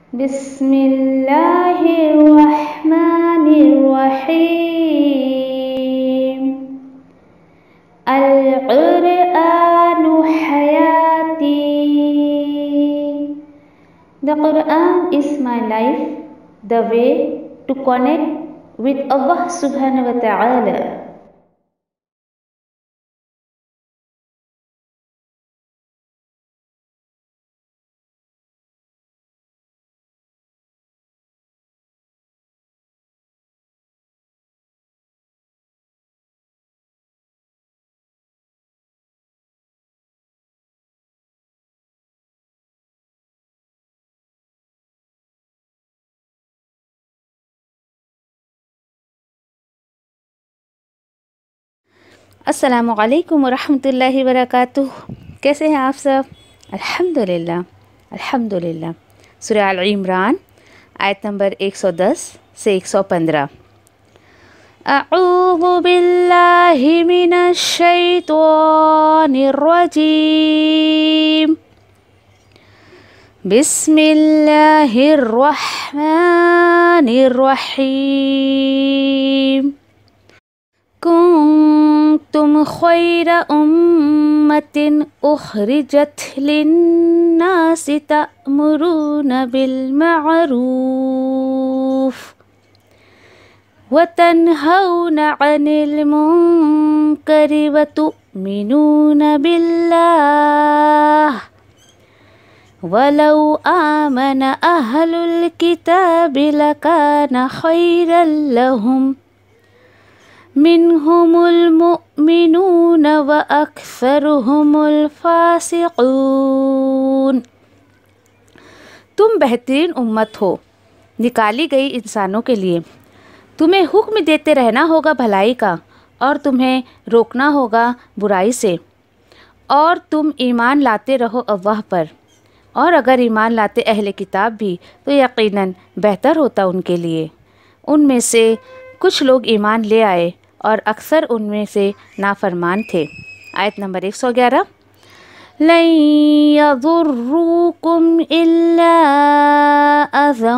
بسم اللہ الرحمن الرحیم القرآن حیاتی. The Quran is my life, the way to connect with Allah subhanahu wa ta'ala. السلام علیکم ورحمۃ اللہ وبرکاتہ. کیسے ہیں آپ سب؟ الحمدللہ. سورہ آل عمران آیت نمبر 110 سے 115. اعوذ باللہ من الشیطان الرجیم. بسم اللہ الرحمن الرحیم. کنتم خیر امت اخرجت للناس تأمرون بالمعروف وتنہون عن المنکر وتؤمنون باللہ ولو آمن اہل الکتاب لکان خیرا لہم منہم المؤمنون واکثرہم الفاسقون. تم بہترین امت ہو نکالی گئی انسانوں کے لیے. تمہیں حکم دیتے رہنا ہوگا بھلائی کا اور تمہیں روکنا ہوگا برائی سے، اور تم ایمان لاتے رہو اللہ پر. اور اگر ایمان لاتے اہل کتاب بھی تو یقیناً بہتر ہوتا ان کے لیے. ان میں سے کچھ لوگ ایمان لے آئے اور اکثر ان میں سے نافرمان تھے. آیت نمبر 111. لن يضروكم إلا أذى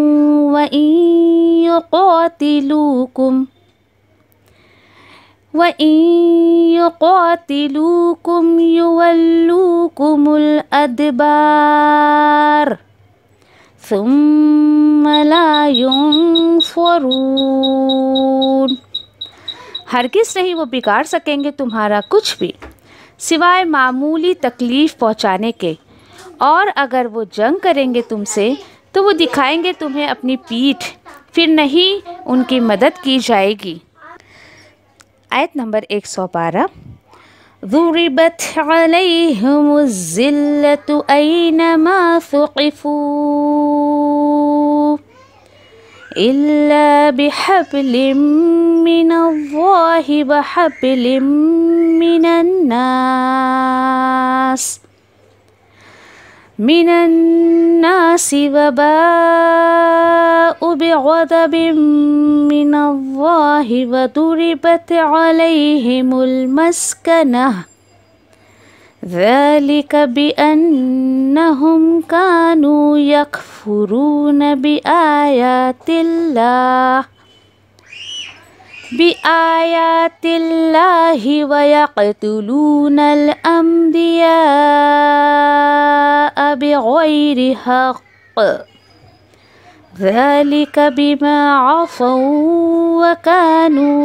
وإن يقاتلوكم يولوكم الأدبار ثم لا ينصرون. ہرگز نہیں وہ بگاڑ سکیں گے تمہارا کچھ بھی سوائے معمولی تکلیف پہنچانے کے، اور اگر وہ جنگ کریں گے تم سے تو وہ دکھائیں گے تمہیں اپنی پیٹھ، پھر نہیں ان کی مدد کی جائے گی. آیت نمبر 112. ضربت علیہم الذلۃ اینما ثقفوا إلا بحبل من اللہ وحبل من الناس وباءوا بغضب من اللہ وضربت علیہم المسکنہ ذلك بأنهم كانوا يكفرون بآيات الله ويقتلون الأنبياء بغير حق ذلك بما عصوا وكانوا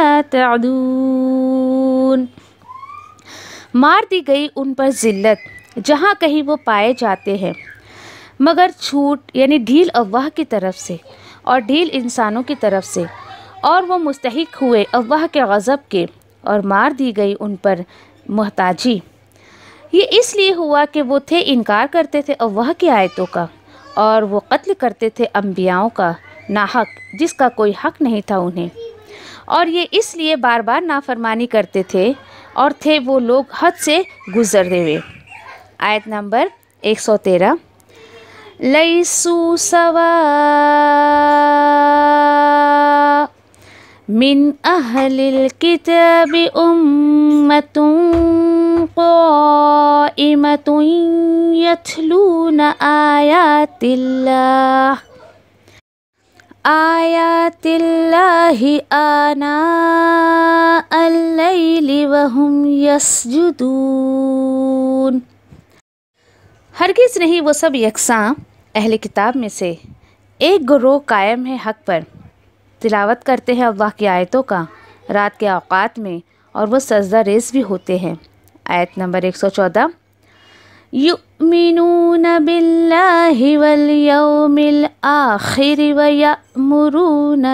يعتدون. مار دی گئی ان پر ذلت جہاں کہیں وہ پائے جاتے ہیں، مگر چھوٹ یعنی ڈھیل اللہ کی طرف سے اور ڈھیل انسانوں کی طرف سے، اور وہ مستحق ہوئے اللہ کے غضب کے، اور مار دی گئی ان پر محتاجی. یہ اس لیے ہوا کہ وہ تھے انکار کرتے تھے اللہ کی آیتوں کا، اور وہ قتل کرتے تھے انبیاؤں کا ناحق جس کا کوئی حق نہیں تھا انہیں، اور یہ اس لیے بار بار نافرمانی کرتے تھے اور تھے وہ لوگ حد سے گزرے ہوئے. آیت نمبر 113. لیسوا سواء من اہل الکتاب امۃ قائمة يتلون آيات الله آناء الليل وهم يسجدون۔ ہرگز نہیں وہ سب یکساں اہل کتاب میں سے ایک گروہ قائم ہے حق پر، تلاوت کرتے ہیں اللہ کی آیتوں کا رات کے اوقات میں، اور وہ سجدہ ریز بھی ہوتے ہیں۔ آیت نمبر 114، یؤمنون باللہ والیوم الآخر ویأمرون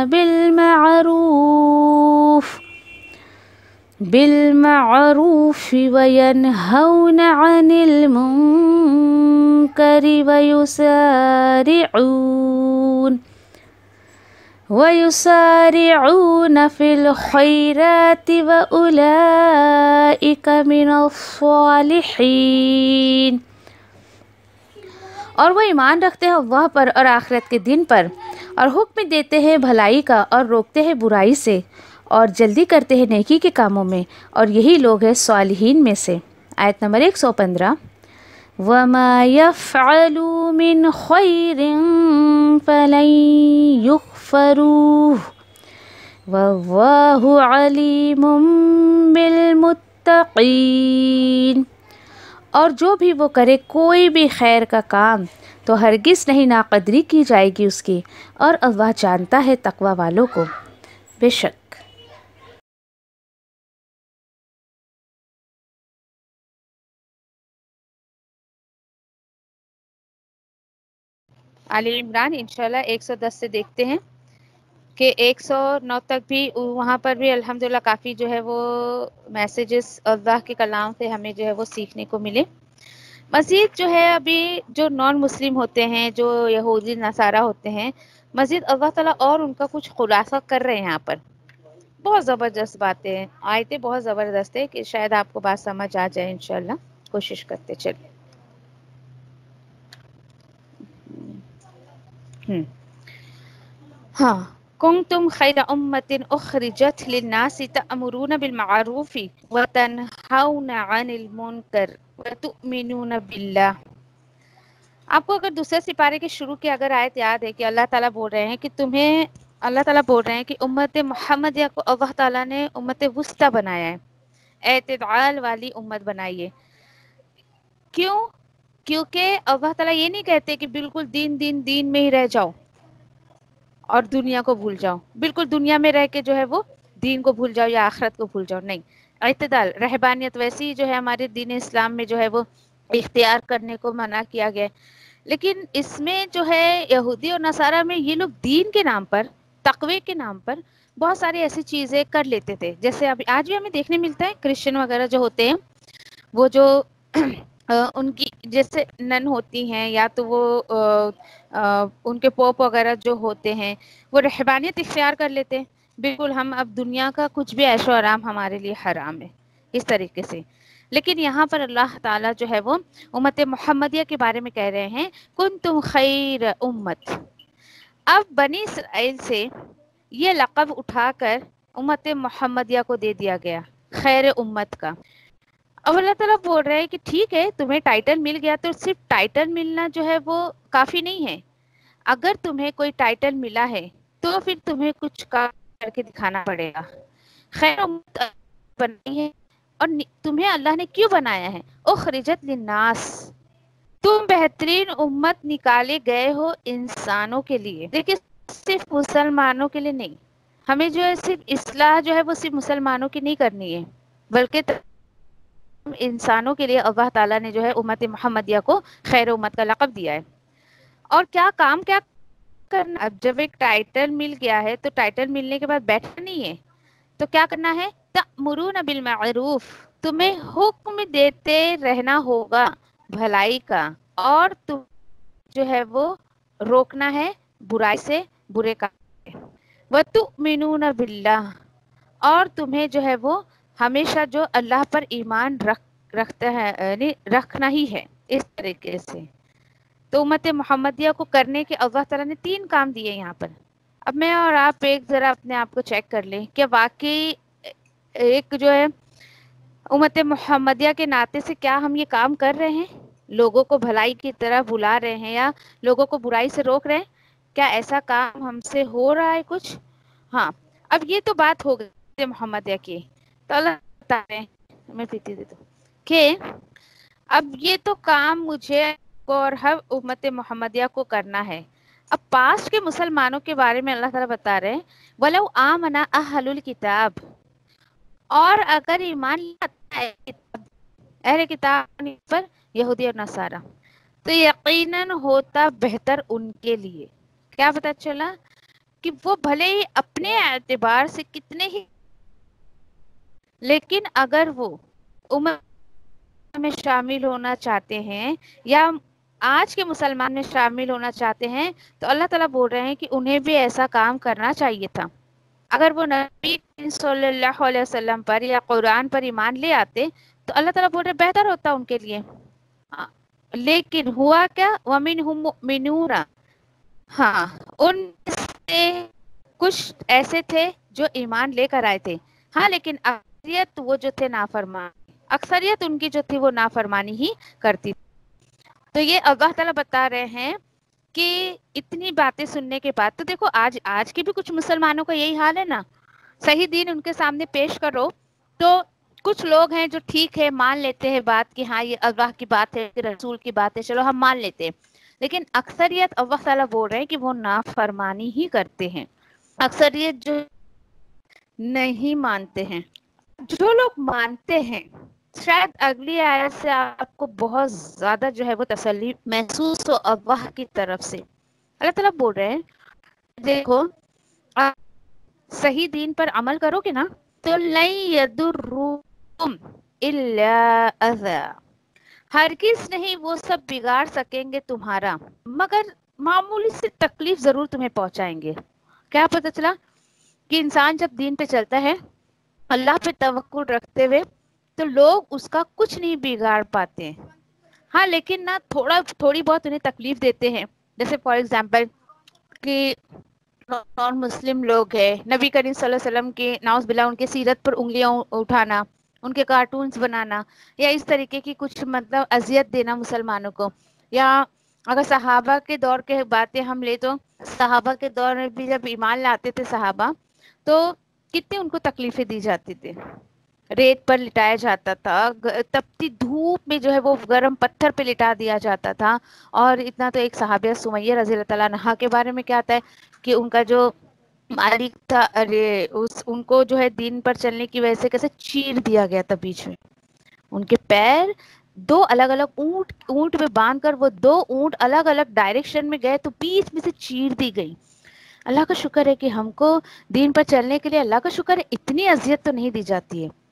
بالمعروف وینہون عن المنکر ويسارعون في الخيرات وأولئك من الصالحين۔ اور وہ ایمان رکھتے ہیں اللہ پر اور آخرت کے دن پر، اور حکم دیتے ہیں بھلائی کا اور روکتے ہیں برائی سے، اور جلدی کرتے ہیں نیکی کے کاموں میں، اور یہی لوگ ہیں صالحین میں سے۔ آیت نمبر 115، وَمَا يَفْعَلُوا مِنْ خَيْرٍ فَلَنْ يُغْفَرُوهُ وَاللَّهُ عَلِيمٌ بِالْمُتَّقِينَ۔ اور جو بھی وہ کرے کوئی بھی خیر کا کام تو ہرگز نہیں ناقدری کی جائے گی اس کی، اور اللہ جانتا ہے تقوی والوں کو۔ بے شک آل عمران انشاءاللہ 110 سے دیکھتے ہیں کہ 109 تک بھی وہاں پر بھی الحمدللہ کافی جو ہے وہ میسیجز اللہ کے کلام سے ہمیں جو ہے وہ سیکھنے کو ملے۔ مزید جو ہے ابھی جو نان مسلم ہوتے ہیں، جو یہودی نصارہ ہوتے ہیں، مزید اللہ تعالیٰ اور ان کا کچھ خلاصہ کر رہے ہیں یہاں پر۔ بہت زبردست باتیں ہیں، آیتیں بہت زبردست ہے کہ شاید آپ کو بات سمجھ آ جائے انشاءاللہ، کوشش کرتے چلیں۔ ہاں، کنتم خیر امت اخرجت للناس تأمرون بالمعروف وتنہون عن المنکر وتؤمنون باللہ۔ آپ کو اگر دوسرے سپارے کے شروع کی اگر آیت یاد ہے کہ اللہ تعالیٰ بول رہے ہیں کہ اللہ تعالیٰ بول رہے ہیں کہ امت محمدیہ کو اللہ تعالیٰ نے امت وسطیٰ بنایا ہے، اعتدال والی امت بنائی ہے۔ کیوں؟ کیونکہ اللہ تعالیٰ یہ نہیں کہتے کہ بالکل دین میں ہی رہ جاؤ اور دنیا کو بھول جاؤ، بالکل دنیا میں رہ کے جو ہے وہ دین کو بھول جاؤ یا آخرت کو بھول جاؤ، نہیں۔ اعتدال، رہبانیت ویسی جو ہے ہمارے دین اسلام میں جو ہے وہ اختیار کرنے کو منع کیا گیا ہے، لیکن اس میں جو ہے یہودی اور نصارہ میں یہ لوگ دین کے نام پر، تقوی کے نام پر بہت ساری ایسی چیزیں کر لیتے تھے، جیسے ابھی آج بھی ہمیں دیکھنے ملتا ہے کرسچن وغیرہ جو ہوتے ہیں، وہ جو ان کی جیسے نن ہوتی ہیں یا تو وہ ان کے پوپ وغیرہ جو ہوتے ہیں وہ رہبانیت اختیار کر لیتے ہیں، بالکل ہم اب دنیا کا کچھ بھی عیش و آرام ہمارے لیے حرام ہے اس طریقے سے۔ لیکن یہاں پر اللہ تعالیٰ جو ہے وہ امت محمدیہ کے بارے میں کہہ رہے ہیں کنتم خیر امت۔ اب بنی اسرائیل سے یہ لقب اٹھا کر امت محمدیہ کو دے دیا گیا خیر امت کا۔ اب اللہ تعالیٰ بول رہے ہیں کہ ٹھیک ہے تمہیں ٹائٹل مل گیا تو صرف ٹائٹل ملنا جو ہے وہ کافی نہیں ہے، اگر تمہیں کوئی ٹائٹل ملا ہے تو پھر تمہیں کچھ کام کر کے دکھانا پڑے گا۔ خیر امت بنائی ہے، اور تمہیں اللہ نے کیوں بنایا ہے؟ اخرجت للناس، تم بہترین امت نکالے گئے ہو انسانوں کے لیے، لیکن صرف مسلمانوں کے لیے نہیں۔ ہمیں جو ہے صرف اصلاح جو ہے وہ صرف مسلمانوں کی نہیں کرنی ہے، بلکہ انسانوں کے لیے اللہ تعالیٰ نے جو ہے امت محمدیہ کو خیر امت کا لقب دیا ہے۔ اور کیا کام کیا کرنا؟ اب جب ایک ٹائٹل مل گیا ہے تو ٹائٹل ملنے کے بعد بیٹھنا نہیں ہے، تو کیا کرنا ہے؟ تأمرون بالمعروف، تمہیں حکم دیتے رہنا ہوگا بھلائی کا، اور تم جو ہے وہ روکنا ہے برائی سے، برے کام سے۔ وتؤمنون باللہ، اور تمہیں جو ہے وہ ہمیشہ جو اللہ پر ایمان رکھتا ہے، یعنی رکھنا ہی ہے اس طریقے سے۔ تو امت محمدیہ کو کرنے کے اللہ تعالیٰ نے 3 کام دیے یہاں پر۔ اب میں اور آپ ایک ذرا اپنے آپ کو چیک کر لیں کہ واقعی ایک جو ہے उम्मत मोहम्मदिया के नाते से क्या हम ये काम कर रहे हैं? लोगों को भलाई की तरफ बुला रहे हैं या लोगों को बुराई से रोक रहे हैं? क्या ऐसा काम हमसे हो रहा है कुछ? हाँ, अब ये तो बात हो गई मोहम्मदिया की। तो अल्लाह बता रहे हैं, मैं पीती दे दूं कि अब ये तो काम मुझे और हर उम्मत मोहम्मदिया को करना है। अब पास के मुसलमानों के बारे में अल्लाह ताला बता रहे हैं, वलौ आमना अहलुल किताब, और अगर ईमान लाता है अहले किताब पर, यहूदी और नसारा, तो यकीनन होता बेहतर उनके लिए। क्या पता चला कि वो भले ही अपने एतबार से कितने ही, लेकिन अगर वो उम्मत में शामिल होना चाहते हैं या आज के मुसलमान में शामिल होना चाहते हैं, तो अल्लाह ताला बोल रहे हैं कि उन्हें भी ऐसा काम करना चाहिए था। अगर वो नबी सल्लल्लाहु अलैहि वसल्लम पर या कुरान पर ईमान ले आते तो अल्लाह ताला बोल रहे बेहतर होता उनके लिए। लेकिन हुआ क्या, वमिनहुम मुमिनूना, हाँ, उनमें से कुछ ऐसे थे जो ईमान लेकर आए थे, हाँ, लेकिन अक्सरियत वो जो थे नाफरमान, अक्सरियत उनकी जो थी वो नाफरमानी ही करती। तो ये अल्लाह ताला बता रहे हैं कि इतनी बातें सुनने के बाद, तो देखो आज के भी कुछ मुसलमानों का यही हाल है ना, सही दीन उनके सामने पेश करो तो कुछ लोग हैं जो ठीक है मान लेते हैं बात कि हाँ ये अल्लाह की बात है, रसूल की बात है, चलो हम मान लेते हैं। लेकिन अक्सरियत अल्लाह ताला बोल रहे हैं कि वो नाफरमानी ही करते हैं। अक्सरियत जो नहीं मानते हैं, जो लोग मानते हैं, शायद अगली आयत से आपको बहुत ज्यादा जो है वो तसल्ली महसूस हो अल्लाह की तरफ से। अल्लाह ताला बोल रहे हैं देखो, आप सही दीन पर अमल करोगे ना तो लई यदुर्रुकुम इल्ला अज़ा, हरगिज नहीं वो सब बिगाड़ सकेंगे तुम्हारा मगर मामूली सी तकलीफ जरूर तुम्हें पहुंचाएंगे। क्या पता चला कि इंसान जब दीन पे चलता है अल्लाह पे तवक्कुल रखते हुए तो लोग उसका कुछ नहीं बिगाड़ पाते हैं। हाँ, लेकिन ना थोड़ी बहुत उन्हें तकलीफ देते हैं। जैसे फॉर एग्जाम्पल कि नॉन मुस्लिम लोग हैं, नबी करीम सल्लल्लाहु अलैहि वसल्लम के नाउज़ बिल्लाह उनके सीरत पर उंगलियां उठाना, उनके कार्टून्स बनाना, या इस तरीके की कुछ मतलब अजियत देना मुसलमानों को। या अगर सहाबा के दौर के बातें हम ले तो सहाबा के दौर में भी जब ईमान लाते थे सहाबा, तो कितनी उनको तकलीफें दी जाती थी। रेत पर लिटाया जाता था, तपती धूप में जो है वो गर्म पत्थर पे लिटा दिया जाता था। और इतना तो एक सहाबिया सुमैया रज़ी अल्लाह तआला अन्हा के बारे में क्या आता है कि उनका जो मालिक था, अरे उस उनको जो है दिन पर चलने की वजह से कैसे चीर दिया गया था बीच में। उनके पैर दो अलग अलग ऊंट ऊंट में बांध कर वो दो ऊंट अलग अलग डायरेक्शन में गए तो बीच में से चीर दी गई। अल्लाह का शुक्र है कि हमको दीन पर चलने के लिए, अल्लाह का शुक्र है, इतनी अजियत तो नहीं दी जाती है।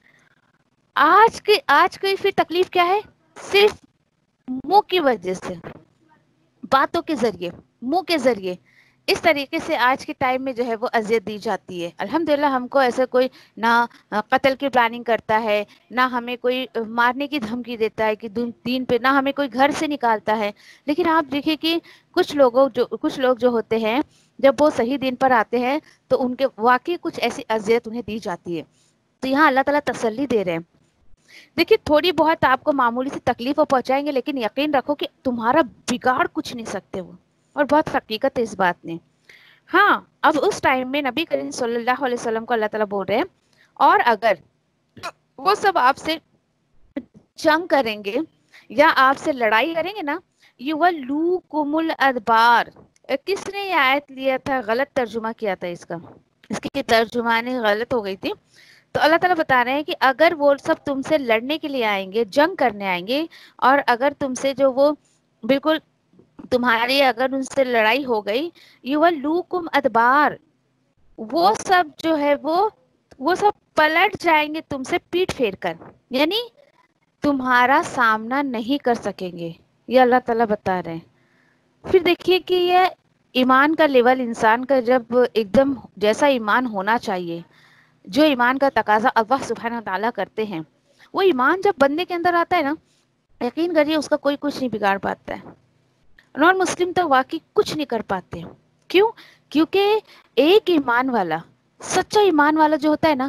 आज की फिर तकलीफ क्या है, सिर्फ मुंह की वजह से, बातों के जरिए, मुंह के जरिए, इस तरीके से आज के टाइम में जो है वो अजियत दी जाती है। अल्हम्दुलिल्लाह हमको ऐसा कोई ना कत्ल की प्लानिंग करता है, ना हमें कोई मारने की धमकी देता है कि दीन पे, ना हमें कोई घर से निकालता है। लेकिन आप देखिए कि कुछ लोग जो होते हैं जब वो सही दीन पर आते हैं तो उनके वाकई कुछ ऐसी अजियत उन्हें दी जाती है। तो यहाँ अल्लाह ताला तसल्ली दे रहे हैं, देखिए थोड़ी बहुत आपको मामूली सी तकलीफ पहुंचाएंगे लेकिन यकीन रखो कि तुम्हारा बिगाड़ कुछ नहीं सकते वो। और बहुत हकीकत है इस बात में। हाँ, अब उस टाइम में नबी करीम सल्लल्लाहु अलैहि वसल्लम को अल्लाह ताला बोल रहे हैं, और अगर वो सब आपसे जंग करेंगे या आपसे लड़ाई करेंगे ना, युवल्लूकुमुल अदबार, किसने ये आयत लिया था, गलत तर्जुमा किया था इसका, इसकी तर्जुमानी गलत हो गई थी। तो अल्लाह ताला बता रहे हैं कि अगर वो सब तुमसे लड़ने के लिए आएंगे, जंग करने आएंगे, और अगर तुमसे जो वो बिल्कुल तुम्हारी अगर उनसे लड़ाई हो गई, युवल्लूकुम अदबार, वो सब जो है वो सब पलट जाएंगे तुमसे पीठ फेर कर, यानी तुम्हारा सामना नहीं कर सकेंगे। ये अल्लाह ताला बता रहे हैं। फिर देखिए कि ये ईमान का लेवल इंसान का जब एकदम जैसा ईमान होना चाहिए, जो ईमान का तकाजा अल्लाह सुब्हानहू तआला करते हैं, वो ईमान जब बंदे के अंदर आता है ना, यकीन करिए उसका कोई कुछ नहीं बिगाड़ पाता है। नॉन मुस्लिम तो वाकई कुछ नहीं कर पाते। क्यों? क्योंकि एक ईमान वाला, सच्चा ईमान वाला जो होता है ना,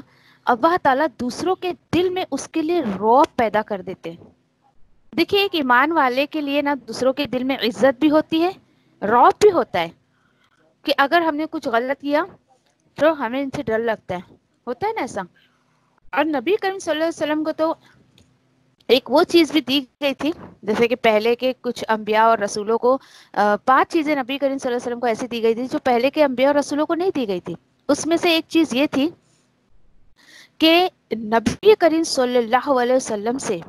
اللہ تعالیٰ دوسروں کے دل میں اس کے لیے رعب پیدا کر دیتے ہیں. دیکھیے ایک ایمان والے کے لیے نا دوسروں کے دل میں عزت بھی ہوتی ہے، رعب بھی ہوتا ہے کہ اگر ہم نے کچھ غلط کیا تو ہمیں ان سے ڈر لگتا ہے، ہوتا ہے نا ایسا. اور نبی کریم صلی اللہ علیہ وسلم کو تو ایک وہ چیز بھی دی گئی تھی، جیسے کہ پہلے کے کچھ انبیاء اور رسولوں کو 5 چیزیں نبی کریم صلی اللہ علیہ وسلم کو ایسی دی گئی تھی جو پہلے کے انبیاء اور رسولوں کو نہیں دی گئی تھی. اس میں سے ایک چیز یہ تھی کہ نبی کریم صلی اللہ علیہ وسلم سے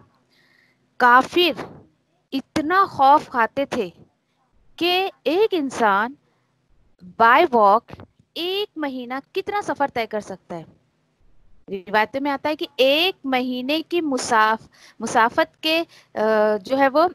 کافر اتنا خوف کھاتے تھے کہ ایک انسان بائی واک 1 مہینہ کتنا سفر طے کر سکتا ہے. روایتوں میں آتا ہے کہ 1 مہینے کی مسافت کے جو ہے وہ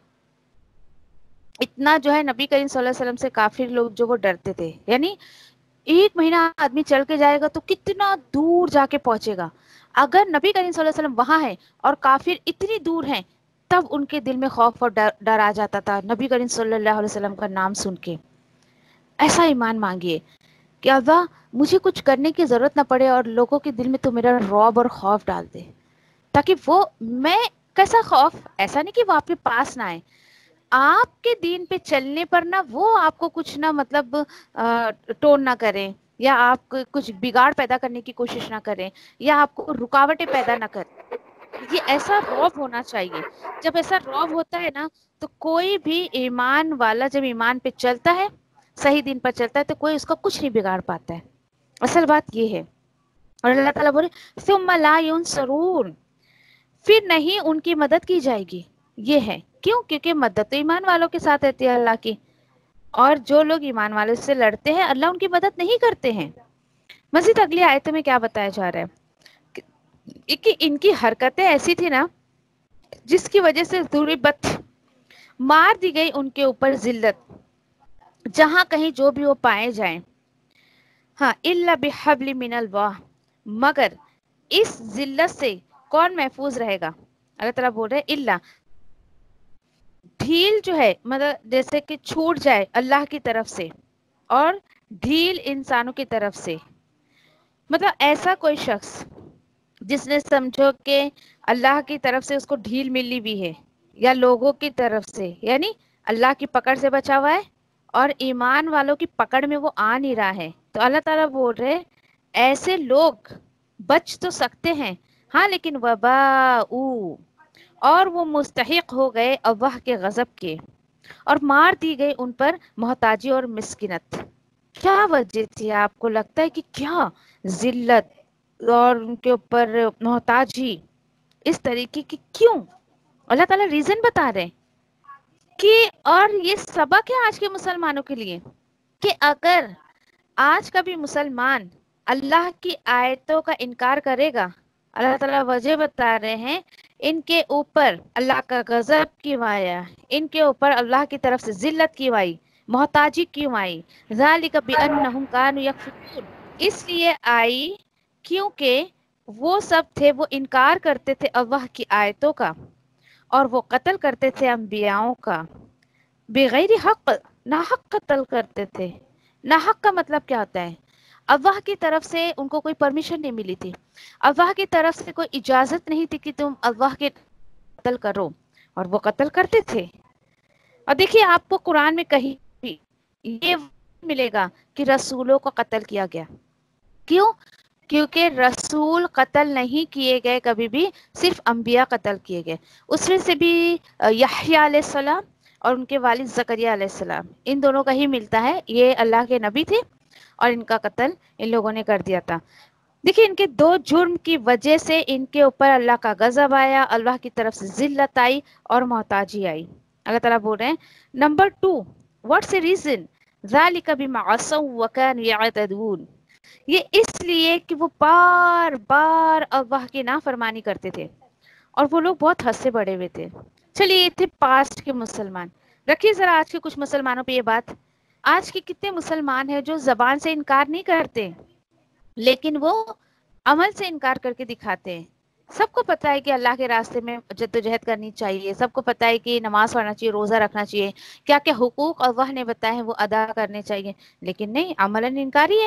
اتنا جو ہے نبی کریم صلی اللہ علیہ وسلم سے کافر لوگ جو وہ ڈرتے تھے. یعنی 1 مہینہ آدمی چل کے جائے گا تو کتنا دور جا کے پہنچے گا. اگر نبی کریم صلی اللہ علیہ وسلم وہاں ہیں اور کافر اتنی دور ہیں تب ان کے دل میں خوف اور ڈر آ جاتا تھا نبی کریم صلی اللہ علیہ وسلم کا نام سن کے. ایسا ایمان مانگیے کہ اللہ مجھے کچھ کرنے کی ضرورت نہ پڑے اور لوگوں کے دل میں تو میرا رعب اور خوف ڈال دے، تاکہ وہ میں کیسا خوف، ایسا نہیں کہ وہ آپ کے پاس نہ آئے، آپ کے دین پہ چلنے پر نہ وہ آپ کو کچھ نہ مطلب ٹون نہ کریں، یا آپ کچھ بگاڑ پیدا کرنے کی کوشش نہ کریں، یا آپ کو رکاوٹیں پیدا نہ کریں. یہ ایسا رعب ہونا چاہیے. جب ایسا رعب ہوتا ہے نا تو کوئی بھی ایمان والا جب ایمان پہ چلتا ہے، صحیح دین پر چلتا ہے، تو کوئی اس کو کچھ نہیں بگاڑ پاتا ہے. اصل بات یہ ہے. اور اللہ تعالیٰ بولے ثم لا ينصرون، پھر نہیں ان کی مدد کی جائے گی. یہ ہے کیوں؟ کیونکہ مدد تو ایمان والوں کے ساتھ رہتی ہے اللہ کی، اور جو لوگ ایمان والوں سے لڑتے ہیں اللہ ان کی مدد نہیں کرتے ہیں. مزید اگلی آیت میں کیا بتایا جا رہا ہے کہ ان کی حرکتیں ایسی تھی نا جس کی وجہ سے ضربت مار دی گئی ان کے اوپر ذلت، جہاں کہیں جو بھی وہ پائے جائیں. ہاں الا بحبل من اللہ، مگر اس ذلت سے کون محفوظ رہے گا؟ اللہ تعالیٰ بول رہے الا، ڈھیل جو ہے مطلب جیسے کہ چھوٹ جائے اللہ کی طرف سے، اور ڈھیل انسانوں کی طرف سے. مطلب ایسا کوئی شخص جس نے سمجھو کہ اللہ کی طرف سے اس کو ڈھیل ملی بھی ہے، یا لوگوں کی طرف سے، یعنی اللہ کی پکڑ سے بچا ہوا ہے اور ایمان والوں کی پکڑ میں وہ آ نہیں رہا ہے، تو اللہ تعالیٰ بول رہے ایسے لوگ بچ تو سکتے ہیں ہاں، لیکن وباء، اور وہ مستحق ہو گئے اللہ کے غضب کے، اور مار دی گئی ان پر محتاجی اور مسکنت. کیا وجہ تھی؟ آپ کو لگتا ہے کہ کیا ذلت اور ان کے اوپر محتاجی اس طریقے کی کیوں؟ اللہ تعالیٰ ریزن بتا رہے کہ، اور یہ سبق ہے آج کے مسلمانوں کے لیے کہ اگر آج کا بھی مسلمان اللہ کی آیتوں کا انکار کرے گا، اللہ تعالیٰ وجہ بتا رہے ہیں ان کے اوپر اللہ کا غضب کیوں آیا، ان کے اوپر اللہ کی طرف سے ذلت کیوں آئی، محتاجی کیوں آئی. ذالک بانہم کانوا یکفرون، اس لیے آئی کیونکہ وہ سب تھے وہ انکار کرتے تھے اللہ کی آیتوں کا، اور وہ قتل کرتے تھے انبیاؤں کا بغیر حق، ناحق قتل کرتے تھے. ناحق کا مطلب کیا ہوتا ہے؟ اللہ کی طرف سے ان کو کوئی پرمیشن نہیں ملی تھی، اللہ کی طرف سے کوئی اجازت نہیں تھی کہ تم اللہ کے قتل کرو، اور وہ قتل کرتے تھے. اور دیکھیے آپ کو قرآن میں کہیں بھی یہ ملے گا کہ رسولوں کو قتل کیا گیا. کیوں؟ کیونکہ رسول قتل نہیں کیے گئے کبھی بھی، صرف انبیاء قتل کیے گئے. اس میں سے بھی یحییٰ علیہ السلام اور ان کے والد زکریا علیہ السلام، ان دونوں کا ہی ملتا ہے، یہ اللہ کے نبی تھے اور ان کا قتل ان لوگوں نے کر دیا تھا. دیکھیں ان کے 2 جرم کی وجہ سے ان کے اوپر اللہ کا غضب آیا، اللہ کی طرف سے ذلت آئی اور محتاجی آئی. اللہ تعالیٰ بول رہے ہیں نمبر 2، واٹس اے ریزن ذالک بما عصوا وکانوا یعتدون، یہ اس لیے کہ وہ بار بار اللہ کی نافرمانی کرتے تھے اور وہ لوگ بہت حد سے بڑے ہوئے تھے. چلیے یہ تھے پاسٹ کے مسلمان. رکھیے ذرا آج کے کچھ مسلمانوں پہ یہ بات. آج کے کتنے مسلمان ہیں جو زبان سے انکار نہیں کرتے لیکن وہ عمل سے انکار کر کے دکھاتے ہیں. سب کو پتہ ہے کہ اللہ کے راستے میں جدوجہد کرنی چاہیے، سب کو پتہ ہے کہ نماز پڑھنا چاہیے، روزہ رکھنا چاہیے، کیا کیا حقوق اللہ نے بتائے ہیں وہ ادا کرنے چاہیے، لیکن نہیں، عملاً انکاری ہے.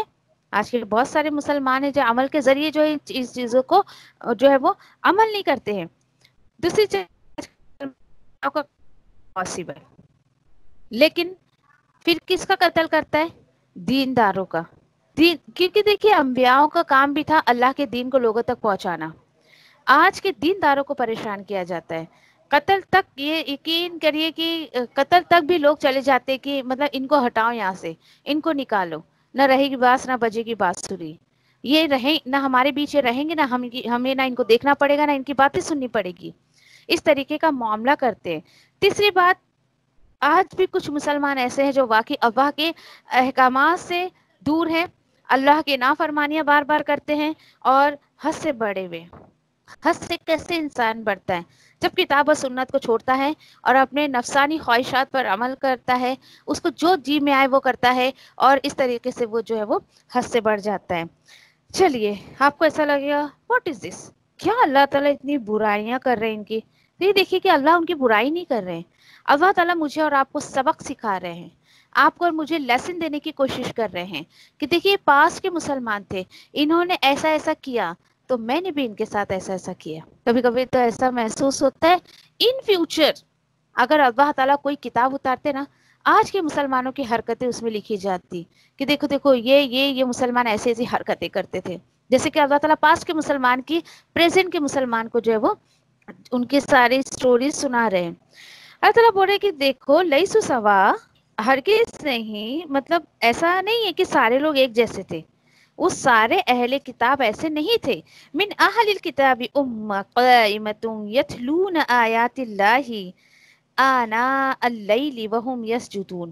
آج کے بہت سارے مسلمان ہیں جو عمل کے ذریعے جو ہے اس چیزوں کو جو ہے وہ عمل نہیں کرتے ہیں. دوسری چیز کا پاسبل، لیکن پھر کس کا قتل کرتا ہے؟ دینداروں کا. دین، کیونکہ دیکھیے انبیاؤں کا کام بھی تھا اللہ کے دین کو لوگوں تک پہنچانا. آج کے دینداروں کو پریشان کیا جاتا ہے. قتل تک، یہ یقین کریے کہ قتل تک بھی لوگ چلے جاتے کہ مطلب ان کو ہٹاؤ یہاں سے، ان کو نکالو، نہ رہے گی بانس نہ بجے گی بانسری. یہ رہیں نہ ہمارے بیچ رہیں گے، نہ ہمیں نہ ان کو دیکھنا پڑے گا، نہ ان کی باتیں سننی پڑے گی. اس طریقے کا معاملہ کرتے ہیں. تیسری بات، آج بھی کچھ مسلمان ایسے ہیں جو واقعی اللہ کے احکامات سے دور ہیں، اللہ کی نافرمانیاں بار بار کرتے ہیں، اور حد سے بڑے ہوئے. حد سے کیسے انسان بڑھتا ہے؟ جب کتاب و سنت کو چھوڑتا ہے اور اپنے نفسانی خواہشات پر عمل کرتا ہے، اس کو جو جی میں آئے وہ کرتا ہے، اور اس طریقے سے وہ جو ہے وہ حد سے بڑھ جاتا ہے. چلیے، آپ کو ایسا لگے گا واٹ از دس، کیا اللہ تعالیٰ اتنی برائیاں کر رہے ہیں ان کی؟ نہیں، دیکھیے کہ اللہ ان کی برائی نہیں کر رہے ہیں. اللہ تعالیٰ مجھے اور آپ کو سبق سکھا رہے ہیں، آپ کو اور مجھے لیسن دینے کی کوشش کر رہے ہیں کہ دیکھیے پاس کے مسلمان تھے، انہوں نے ایسا ایسا کیا، تو میں نے بھی ان کے ساتھ ایسا ایسا کیا. کبھی کبھی تو ایسا محسوس ہوتا ہے ان فیوچر اگر اللہ تعالیٰ کوئی کتاب اتارتے نا، آج کے مسلمانوں کی حرکتیں اس میں لکھی جاتی کہ دیکھو دیکھو یہ مسلمان ایسی ایسی حرکتیں کرتے تھے. جیسے کہ اللہ تعالیٰ پاس کے مسلمان کی پریزنٹ کے مسلمان کو جو ہے وہ ان کی ساری سٹوریز سنا رہے ہیں. اللہ تعالیٰ بول رہے کہ دیکھو لیسو سوا، ہرگز نہیں، مطلب ایسا نہیں ہے کہ سارے لوگ ایک جیسے تھے. وہ سارے اہل کتاب ایسے نہیں تھے. من اہل الکتاب امہ قائمۃ یتلون آیات اللہ آناء اللیل وہم یسجدون.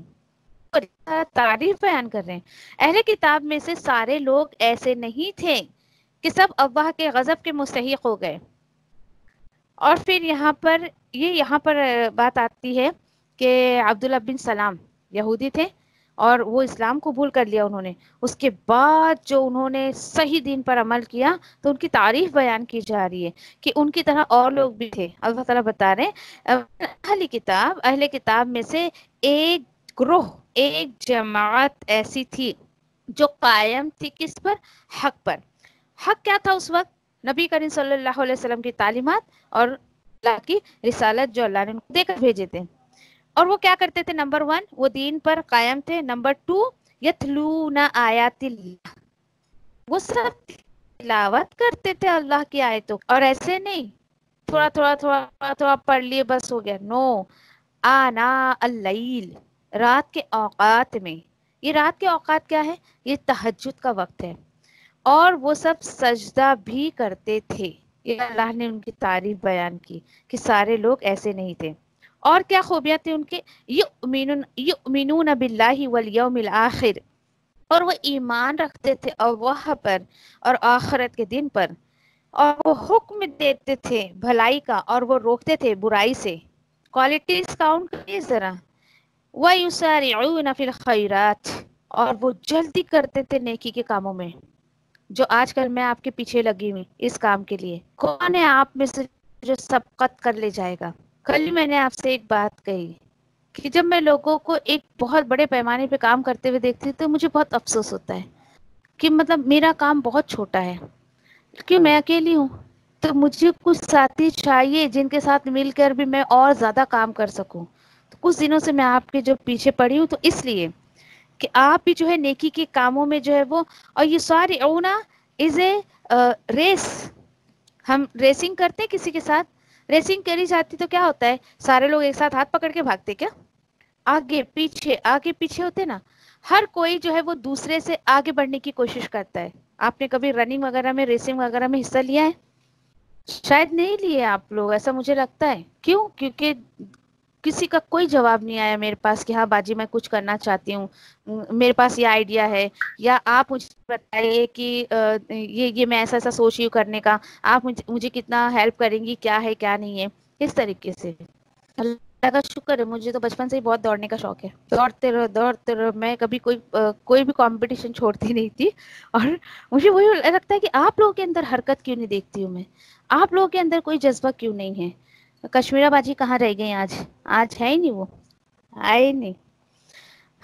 تعریف بیان کر رہے ہیں. اہل کتاب میں سے سارے لوگ ایسے نہیں تھے کہ سب اللہ کے غضب کے مستحق ہو گئے. اور پھر یہاں پر بات آتی ہے کہ عبداللہ بن سلام یہودی تھے اور وہ اسلام قبول کر لیا انہوں نے. اس کے بعد جو انہوں نے صحیح دین پر عمل کیا تو ان کی تعریف بیان کی جا رہی ہے کہ ان کی طرح اور لوگ بھی تھے. اللہ تعالیٰ بتا رہے ہیں اہل کتاب میں سے ایک گروہ، ایک جماعت ایسی تھی جو قائم تھی کس پر؟ حق پر. حق کیا تھا اس وقت؟ نبی کریم صلی اللہ علیہ وسلم کی تعلیمات اور اللہ کی رسالت جو اللہ نے ان کو دے کر بھیجے تھے. اور وہ کیا کرتے تھے؟ نمبر 1 وہ دین پر قائم تھے. نمبر 2 یتلون آیات اللہ، وہ سب تلاوت کرتے تھے اللہ کی آیتوں. اور ایسے نہیں تھوڑا تھوڑا تھوڑا تھوڑا پڑھ لیے بس ہو گیا، نو. آنا اللیل، رات کے اوقات میں. یہ رات کے اوقات کیا ہے؟ یہ تہجد کا وقت ہے. اور وہ سب سجدہ بھی کرتے تھے. یہ اللہ نے ان کی تعریف بیان کی کہ سارے لوگ ایسے نہیں تھے. اور کیا خوبیاں تھیں ان کے؟ یؤمنون باللہ والیوم الآخر، اور وہ ایمان رکھتے تھے اللہ پر اور آخرت کے دن پر. اور وہ حکم دیتے تھے بھلائی کا اور وہ روکتے تھے برائی سے. کوالٹیز کاؤنٹ کریے ذرا. وَيُسَارِعُونَ فِي الْخَيْرَاتِ، اور وہ جلدی کرتے تھے نیکی کے کاموں میں. جو آج کل میں آپ کے پیچھے لگی ہوئی اس کام کے لیے، کون ہے آپ میں سے جو سبقت کر لے جائے گا؟ کل ہی میں نے آپ سے ایک بات کہی کہ جب میں لوگوں کو ایک بہت بڑے پیمانے پہ کام کرتے ہوئے دیکھتی ہوں تو مجھے بہت افسوس ہوتا ہے کہ مطلب میرا کام بہت چھوٹا ہے کیونکہ میں اکیلی ہوں. تو مجھے کچھ ساتھی چاہیے جن کے ساتھ مل کر بھی میں اور زیادہ کام کر سکوں. تو کچھ دنوں سے میں آپ کے جو پیچھے پڑی ہوں تو اس لیے کہ آپ بھی جو ہے نیکی کے کاموں میں جو ہے وہ. اور یہ ساری اونا از اے ریس. ہم ریسنگ کرتے ہیں کسی کے ساتھ، ریسنگ کری جاتی تو کیا ہوتا ہے؟ سارے لوگ ایک ساتھ ہاتھ پکڑ کے بھاگتے کیا؟ آگے پیچھے ہوتے نا. ہر کوئی جو ہے وہ دوسرے سے آگے بڑھنے کی کوشش کرتا ہے. آپ نے کبھی رننگ وغیرہ میں، ریسنگ وغیرہ میں حصہ لیا ہے؟ شاید نہیں لیے آپ لوگ، ایسا مجھے لگتا ہے. کیوں؟ کیونکہ کسی کا کوئی جواب نہیں آیا میرے پاس کہ ہاں باجی میں کچھ کرنا چاہتی ہوں، میرے پاس یہ آئیڈیا ہے، یا آپ مجھے بتائیے کہ یہ میں ایسا ایسا سوچ رہی ہوں کرنے کا، آپ مجھے کتنا ہیلپ کریں گی، کیا ہے کیا نہیں ہے. اس طریقے سے اللہ کا شکر ہے مجھے تو بچپن سے ہی بہت دوڑنے کا شوق ہے. دوڑتے رہو. میں کبھی کوئی بھی کمپٹیشن چھوڑتی نہیں تھی. اور مجھے وہی لگتا ہے کہ آپ لوگوں کے اندر حرکت کیوں نہیں دیکھتی ہوں میں؟ آپ لوگوں کے اندر کوئی جذبہ کیوں نہیں ہے؟ کشمیرہ باجی کہاں رہ گئی آج ہے ہی نہیں، وہ آئے نہیں.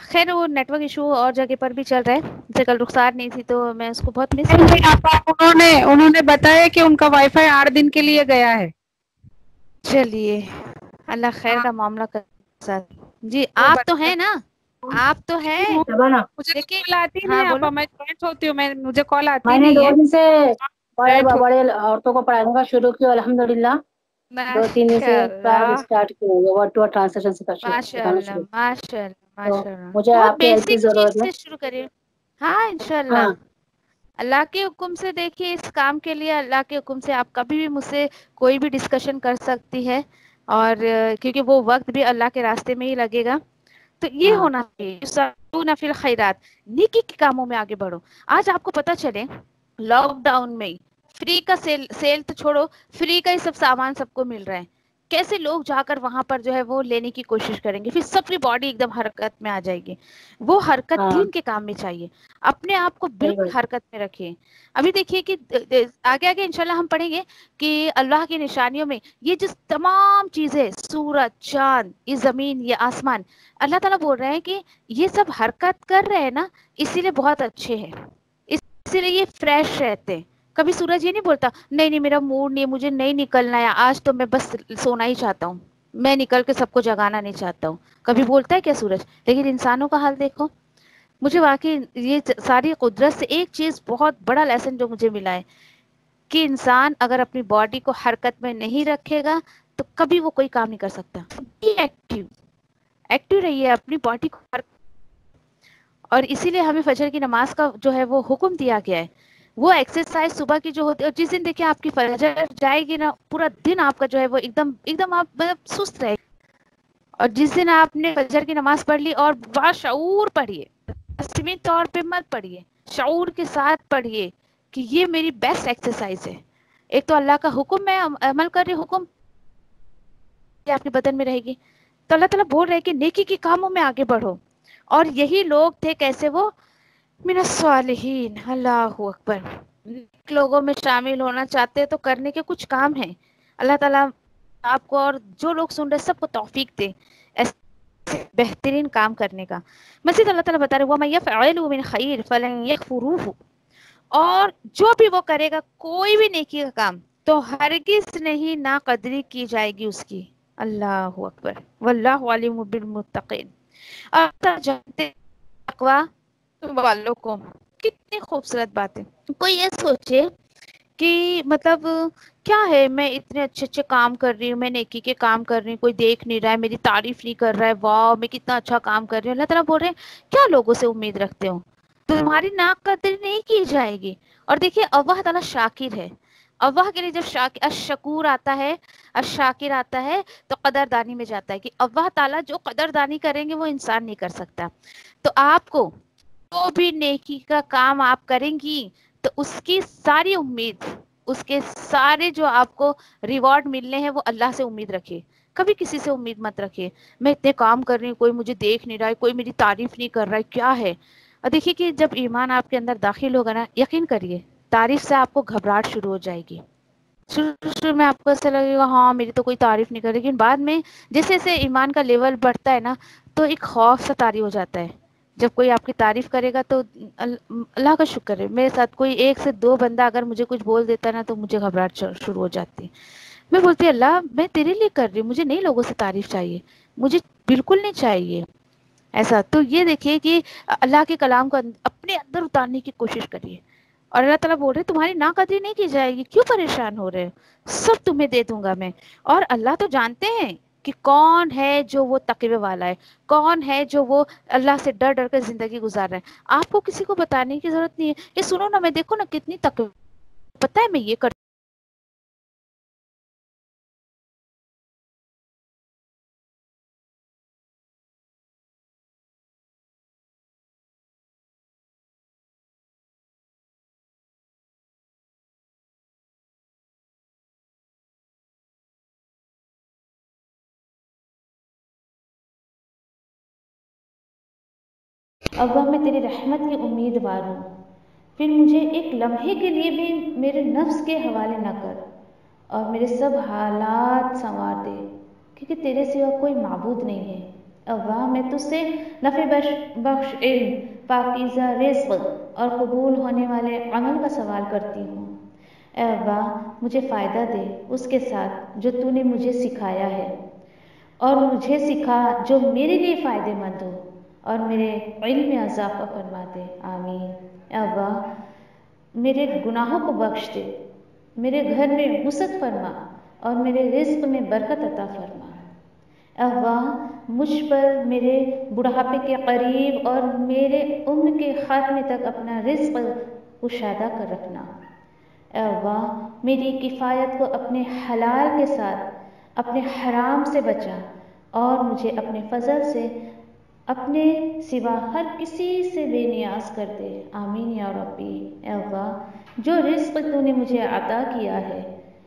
خیر وہ نیٹ ورک ایشو اور جگہ پر بھی چل رہا ہے، جیسے کل رخسار نہیں تھی تو میں اس کو بہت مس نہیں کر نہیں آپا، انہوں نے بتایا کہ ان کا وائی فائی 8 دن کے لیے گیا ہے. چلیے اللہ خیر ہاں کا معاملہ کر ساتھ. جی وہ آپ تو بتا ہیں نا، آپ تو ہیں. مجھے تو دیکھیے کال آتی ہاں نہیں بولو. آپا، میں جوائنٹ ہوتی ہوں، مجھے کال آتی میں نے نہیں 2 دن سے بڑے ہے. بڑے عورتوں کو پڑھانے کا شروع کیا الحمدللہ. 2-3 دن سے ماشاء کلاس اللہ اسٹارٹ کی ہے، ورڈ ٹو ورڈ ٹرانسلیشن ماشاء سکھانا اللہ شروع. ماشاء اللہ تو ماشاء اللہ، مجھے بہت آپ کی ہیلپ کی بیسک چیز ضرورت ہے. سے شروع کریے. ہاں انشاءاللہ ہاں اللہ کے حکم سے. دیکھیے اس کام کے لیے اللہ کے حکم سے آپ کبھی بھی مجھ سے کوئی بھی ڈسکشن کر سکتی ہے، اور کیونکہ وہ وقت بھی اللہ کے راستے میں ہی لگے گا. تو یہ ہاں ہونا چاہیے یسارعون فی الخیرات، نیکی کے کاموں میں آگے بڑھو. آج آپ کو پتہ چلے لاک ڈاؤن میں فری کا سیل تو چھوڑو، فری کا ہی سب سامان سب کو مل رہا ہے. کیسے لوگ جا کر وہاں پر جو ہے وہ لینے کی کوشش کریں گے، پھر سب کی باڈی ایک دم حرکت میں آ جائے گی. وہ حرکت ہاں دین کے کام میں چاہیے. اپنے آپ کو صحیح بالکل بات. حرکت میں رکھیں. ابھی دیکھیے کہ آگے آگے انشاءاللہ ہم پڑھیں گے کہ اللہ کی نشانیوں میں یہ جس تمام چیزیں، سورج، چاند، یہ زمین، یہ آسمان، اللہ تعالیٰ بول رہے ہیں کہ یہ سب حرکت کر رہے ہیں نا، اسی لیے بہت اچھے ہیں، اسی لیے یہ فریش رہتے ہیں. کبھی سورج یہ نہیں بولتا نہیں نہیں میرا موڈ نہیں، مجھے نہیں نکلنا ہے آج، تو میں بس سونا ہی چاہتا ہوں، میں نکل کے سب کو جگانا نہیں چاہتا ہوں. کبھی بولتا ہے کیا سورج؟ لیکن انسانوں کا حال دیکھو. مجھے واقعی یہ ساری قدرت سے ایک چیز بہت بڑا لیسن جو مجھے ملا ہے کہ انسان اگر اپنی باڈی کو حرکت میں نہیں رکھے گا تو کبھی وہ کوئی کام نہیں کر سکتا. ایکٹیو ایکٹیو رہیے، اپنی باڈی کو. اور اسی لیے ہمیں فجر کی نماز کا جو ہے وہ حکم دیا گیا ہے. وہ ایکسرسائز صبح کی جو ہوتی ہے، اور جس دن دیکھیں آپ کی فجر جائے گی نا، پورا دن آپ کا جو ہے وہ ایک دم آپ مطلب سست رہے. اور جس دن آپ نے فجر کی نماز پڑھ لی، اور باشعور پڑھیے، رسمی طور پہ مت پڑھیے، شعور کے ساتھ پڑھیے کہ یہ میری بیسٹ ایکسرسائز ہے. ایک تو اللہ کا حکم میں عمل کر رہے، حکم آپ کے بدن میں رہے گی. تو اللہ تعالیٰ بول رہے کہ نیکی کے کاموں میں آگے بڑھو. اور یہی لوگ تھے کیسے، وہ من الصالحین. اللہ اکبر. لوگوں میں شامل ہونا چاہتے ہیں تو کرنے کے کچھ کام ہیں. اللہ تعالیٰ آپ کو اور جو لوگ سن رہے سب کو توفیق دے ایسے بہترین کام کرنے کا. مزید اللہ تعالیٰ بتا رہے وَمَن يَفْعَلْ مِنْ خَيْرٍ فَلَنْ يَكْفُرُوهُ، اور جو بھی وہ کرے گا کوئی بھی نیکی کا کام تو ہرگز نہیں ناقدری کی جائے گی اس کی. اللہ اکبر. واللہ علیم بالمتقین. اور جانتے تقویٰ والوں کو. کتنی خوبصورت بات ہے. کوئی یہ سوچے کہ مطلب کیا ہے، میں اتنے اچھے اچھے کام کر رہی ہوں، میں نیکی کے کام کر رہی ہوں، کوئی دیکھ نہیں رہا ہے، میری تعریف نہیں کر رہا ہے، واہ میں کتنا اچھا کام کر رہی ہوں. اللہ تعالیٰ بول رہے ہیں کیا لوگوں سے امید رکھتے ہو، تمہاری ناک قدری نہیں کی جائے گی. اور دیکھیے اللہ تعالیٰ شاکر ہے. اللہ کے لیے جب الشکور آتا ہے، الشاکر آتا ہے تو قدردانی میں جاتا ہے کہ اللہ تعالیٰ جو قدردانی کریں گے وہ انسان نہیں کر سکتا. تو آپ کو جو بھی نیکی کا کام آپ کریں گی تو اس کی ساری امید، اس کے سارے جو آپ کو ریوارڈ ملنے ہیں وہ اللہ سے امید رکھے. کبھی کسی سے امید مت رکھے میں اتنے کام کر رہی ہوں، کوئی مجھے دیکھ نہیں رہا ہے، کوئی میری تعریف نہیں کر رہا ہے، کیا ہے. اور دیکھیے کہ جب ایمان آپ کے اندر داخل ہوگا نا، یقین کریے تعریف سے آپ کو گھبراہٹ شروع ہو جائے گی. شروع میں آپ کو ایسا لگے گا ہاں میری تو کوئی تعریف نہیں کر، لیکن بعد میں جیسے جیسے ایمان کا لیول بڑھتا ہے نا تو ایک خوف سا طاری ہو جاتا ہے. جب کوئی آپ کی تعریف کرے گا تو اللہ کا شکر ہے میرے ساتھ کوئی 1 سے 2 بندہ اگر مجھے کچھ بول دیتا نا تو مجھے گھبراہٹ شروع ہو جاتی. میں بولتی اللہ میں تیرے لیے کر رہی ہوں، مجھے نہیں لوگوں سے تعریف چاہیے، مجھے بالکل نہیں چاہیے ایسا. تو یہ دیکھیے کہ اللہ کے کلام کو اپنے اندر اتارنے کی کوشش کریے. اور اللہ تعالیٰ بول رہے تمہاری ناقدری نہیں کی جائے گی، کیوں پریشان ہو رہے، سب تمہیں دے دوں گا میں. اور اللہ تو جانتے ہیں کہ کون ہے جو وہ تقوی والا ہے، کون ہے جو وہ اللہ سے ڈر ڈر کر زندگی گزار رہا ہے. آپ کو کسی کو بتانے کی ضرورت نہیں ہے. یہ سنو نا، میں دیکھو نا کتنی تقوی، پتہ ہے میں یہ کرتی ابا میں تیری رحمت کی امیدوار ہوں، پھر مجھے ایک لمحے کے لیے بھی میرے نفس کے حوالے نہ کر اور میرے سب حالات سنوار دے، کیونکہ تیرے سوا کوئی معبود نہیں ہے. اللہ میں تجھ سے نفع بخش علم، پاکیزہ رزق اور قبول ہونے والے عمل کا سوال کرتی ہوں۔ اے اللہ مجھے فائدہ دے اس کے ساتھ جو تو نے مجھے سکھایا ہے، اور مجھے سکھا جو میرے لیے فائدہ مند ہو، اور میرے علم میں اضافہ فرما دے، آمین۔ اے اللہ میرے گناہوں کو بخش دے، میرے گھر میں وسعت فرما اور میرے رزق میں برکت عطا فرما۔ اے اللہ مجھ پر میرے بڑھاپے کے قریب اور میرے عمر کے خاتمے تک اپنا رزق کشادہ کر رکھنا۔ اے اللہ میری کفایت کو اپنے حلال کے ساتھ اپنے حرام سے بچا، اور مجھے اپنے فضل سے اپنے سوا ہر کسی سے بے نیاز کر دے، آمین یا ربی۔ اے اللہ جو رزق تو نے مجھے عطا کیا ہے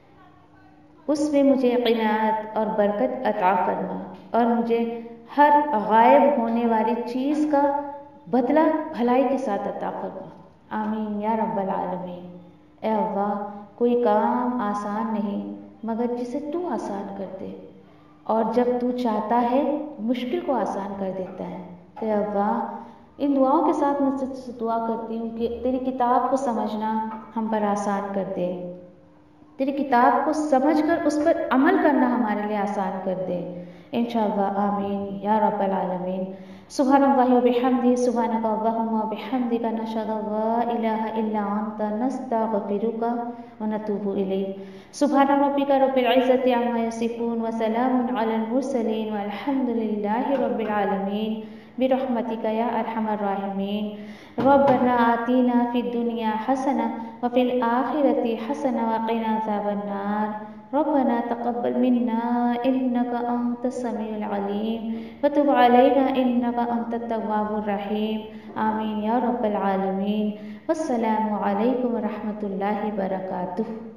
اس میں مجھے قناعت اور برکت عطا فرما، اور مجھے ہر غائب ہونے والی چیز کا بدلہ بھلائی کے ساتھ عطا فرما، آمین یا رب العالمین۔ اے اللہ کوئی کام آسان نہیں مگر جسے تو آسان کر دے، اور جب تو چاہتا ہے مشکل کو آسان کر دیتا ہے۔ اے اللہ ان دعاؤں کے ساتھ میں تجھ سے دعا کرتی ہوں کہ تیری کتاب کو سمجھنا ہم پر آسان کر دے، تیری کتاب کو سمجھ کر اس پر عمل کرنا ہمارے لیے آسان کر دے، انشاءاللہ آمین یا رب العالمین۔ سبحان اللہ و بحمدہ، سبحانک اللہم و بحمدک، نشہد ان لا الہ الا انت، نستغفرک و نتوب الیک۔ سبحان ربک رب العزۃ عما یصفون وسلام علی المرسلین والحمد للہ رب العالمین، برحمتک یا ارحم الراحمین۔ ربنا آتینا فی الدنیا حسنہ وفی الآخرۃ حسنہ وقنا عذاب النار۔ ربنا تقبل منا انک انت السمیع العلیم وتب علینا انک انت التواب الرحیم، آمین یا رب العالمین۔ والسلام علیکم ورحمۃ اللہ وبرکاتہ۔